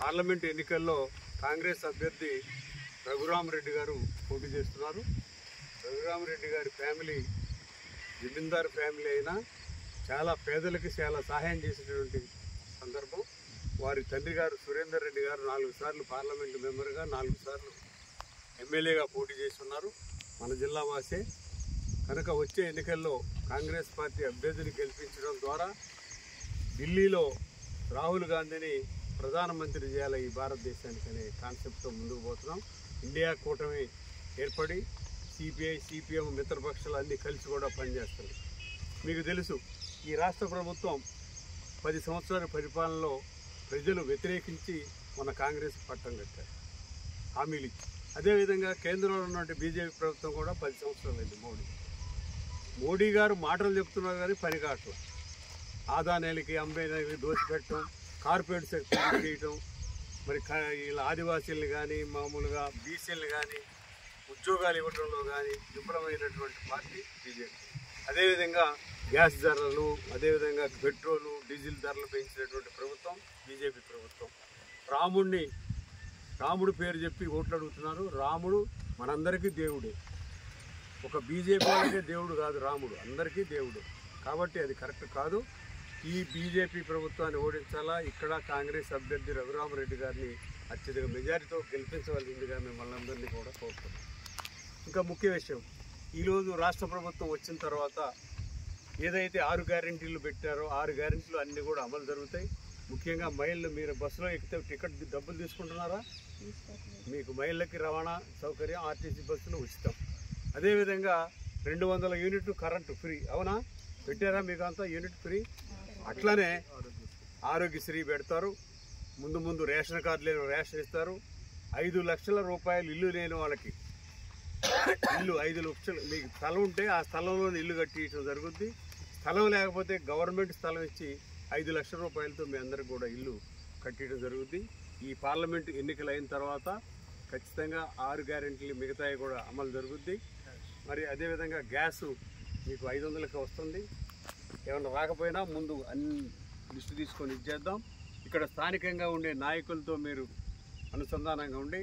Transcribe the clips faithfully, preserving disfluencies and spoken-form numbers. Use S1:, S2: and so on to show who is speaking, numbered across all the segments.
S1: Parliament ఎన్నికల్లో కాంగ్రెస్ అభ్యర్థి రఘురామరెడ్డి గారు పోటీ చేస్తున్నారు. రఘురామరెడ్డి గారి ఫ్యామిలీ జమీందారు ఫ్యామిలీ అయినా చాలా పేదలకి చాలా సహాయం చేసేటువంటి సందర్భం. వారి తండ్రి గారు సురేందర్ రెడ్డి గారు నాలుగు సార్లు పార్లమెంటు మెంబర్గా, నాలుగు సార్లు ఎమ్మెల్యేగా పోటీ చేస్తున్నారు. మన జిల్లా వాసే కనుక వచ్చే ఎన్నికల్లో కాంగ్రెస్ పార్టీ అభ్యర్థిని గెలిపించడం ద్వారా ఢిల్లీలో రాహుల్ గాంధీని ప్రధానమంత్రి చేయాలి ఈ భారతదేశానికి అనే కాన్సెప్ట్తో ముందుకు పోతున్నాం. ఇండియా కూటమి ఏర్పడి సిపిఐ సిపిఎం మిత్రపక్షాలు అన్నీ కలిసి కూడా పనిచేస్తున్నాయి. మీకు తెలుసు, ఈ రాష్ట్ర ప్రభుత్వం పది సంవత్సరాల పరిపాలనలో ప్రజలు వ్యతిరేకించి మన కాంగ్రెస్ పట్టం కట్టారు, హామీలు ఇచ్చి. అదేవిధంగా కేంద్రంలో ఉన్నటువంటి బీజేపీ ప్రభుత్వం కూడా పది సంవత్సరాలు అయింది. మోడీ మోడీ గారు మాటలు చెప్తున్నారు కానీ పని కావట్ల. ఆదానేలకి అంబేద్కర్కి దోచిపెట్టడం, కార్పొరేట్ సెక్టర్ చేయటం, మరి వీళ్ళ ఆదివాసీలను కానీ మామూలుగా బీసీలను కానీ ఉద్యోగాలు ఇవ్వడంలో కానీ విఫలమైనటువంటి పార్టీ బీజేపీ. అదేవిధంగా గ్యాస్ ధరలు, అదేవిధంగా పెట్రోలు డీజిల్ ధరలు పెంచినటువంటి ప్రభుత్వం బీజేపీ ప్రభుత్వం. రాముడిని రాముడు పేరు చెప్పి ఓట్లు అడుగుతున్నారు. రాముడు మనందరికీ దేవుడే, ఒక బీజేపీ వాళ్ళకే దేవుడు కాదు రాముడు, అందరికీ దేవుడు. కాబట్టి అది కరెక్ట్ కాదు. ఈ బీజేపీ ప్రభుత్వాన్ని ఓడించాలా, ఇక్కడ కాంగ్రెస్ అభ్యర్థి రఘురామరెడ్డి గారిని అత్యధిక మెజారిటీతో గెలిపించవలసిందిగా మిమ్మల్ని అందరినీ కూడా కోరుతున్నాం. ఇంకా ముఖ్య విషయం, ఈరోజు రాష్ట్ర ప్రభుత్వం వచ్చిన తర్వాత ఏదైతే ఆరు గ్యారెంటీలు పెట్టారో ఆరు గ్యారెంటీలు అన్నీ కూడా అమలు జరుగుతాయి. ముఖ్యంగా మహిళలు మీరు బస్సులో ఎక్కితే టికెట్ డబ్బులు తీసుకుంటున్నారా? మీకు మహిళలకి రవాణా సౌకర్యం ఆర్టీసీ బస్సులు ఉచితం. అదేవిధంగా రెండు వందల యూనిట్లు కరెంటు ఫ్రీ. అవునా? పెట్టారా మీకు అంతా యూనిట్ ఫ్రీ? అట్లనే ఆరోగ్యశ్రీ పెడతారు. ముందు ముందు రేషన్ కార్డు లేని రేషన్ ఇస్తారు. ఐదు లక్షల రూపాయలు ఇల్లు లేని వాళ్ళకి ఇల్లు ఐదు లక్షలు మీకు స్థలం ఉంటే ఆ స్థలంలో ఇల్లు కట్టించడం జరుగుద్ది. స్థలం లేకపోతే గవర్నమెంట్ స్థలం ఇచ్చి ఐదు లక్షల రూపాయలతో మీ అందరికి కూడా ఇల్లు కట్టించడం జరుగుద్ది. ఈ పార్లమెంటు ఎన్నికలు అయిన తర్వాత ఖచ్చితంగా ఆరు గ్యారెంటీలు మిగతాయి కూడా అమలు జరుగుద్ది. మరి అదేవిధంగా గ్యాసు మీకు ఐదు వందలకి వస్తుంది. ఏమన్నా రాకపోయినా ముందు అన్ని లిస్టు తీసుకొని ఇచ్చేద్దాం. ఇక్కడ స్థానికంగా ఉండే నాయకులతో మీరు అనుసంధానంగా ఉండి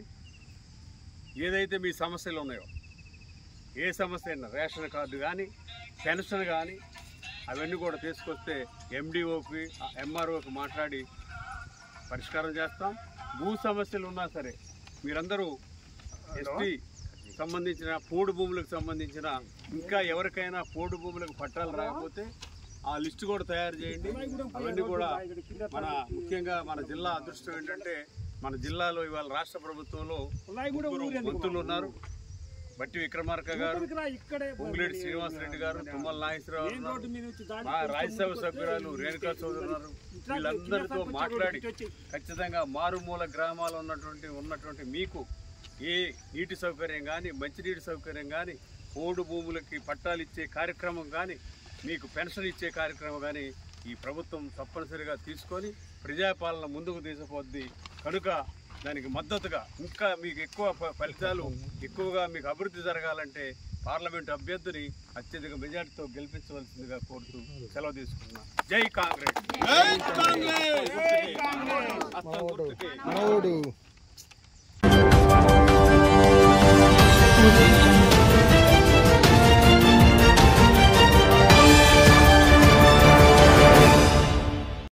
S1: ఏదైతే మీ సమస్యలు ఉన్నాయో, ఏ సమస్య అయినా రేషన్ కార్డు కానీ పెన్షన్ కానీ అవన్నీ కూడా తీసుకొస్తే ఎండిఓకి ఎంఆర్ఓకి మాట్లాడి పరిష్కారం చేస్తాం. భూ సమస్యలు ఉన్నా సరే మీరందరూ ఎస్టీ సంబంధించిన పోడు భూములకు సంబంధించిన ఇంకా ఎవరికైనా పోడు భూములకు పట్టాలు రాకపోతే ఆ లిస్టు కూడా తయారు చేయండి. అవన్నీ కూడా మన ముఖ్యంగా మన జిల్లా అదృష్టం ఏంటంటే మన జిల్లాలో ఇవాళ రాష్ట్ర ప్రభుత్వంలో మంత్రులు ఉన్నారు. బట్టి విక్రమార్క గారు, పొంగులేటి శ్రీనివాసరెడ్డి గారు, తుమ్మల నాగేశ్వరరావు, మా రాజ్యసభ సభ్యురాలు రేణుకా చౌదరి గారు, వీళ్ళందరితో మాట్లాడి ఖచ్చితంగా మారుమూల గ్రామాలు ఉన్నటువంటి ఉన్నటువంటి మీకు ఏ నీటి సౌకర్యం కానీ మంచినీటి సౌకర్యం కానీ పోడు భూములకి పట్టాలు ఇచ్చే కార్యక్రమం కానీ మీకు పెన్షన్ ఇచ్చే కార్యక్రమం కానీ ఈ ప్రభుత్వం తప్పనిసరిగా తీసుకొని ప్రజాపాలన ముందుకు తీసుకుపోద్ది. కనుక దానికి మద్దతుగా ఇంకా మీకు ఎక్కువ ఫలితాలు ఎక్కువగా మీకు అభివృద్ధి జరగాలంటే పార్లమెంట్ అభ్యర్థిని అత్యధిక మెజార్టీతో గెలిపించవలసిందిగా కోరుతూ సెలవు తీసుకున్నా. జై కాంగ్రెస్.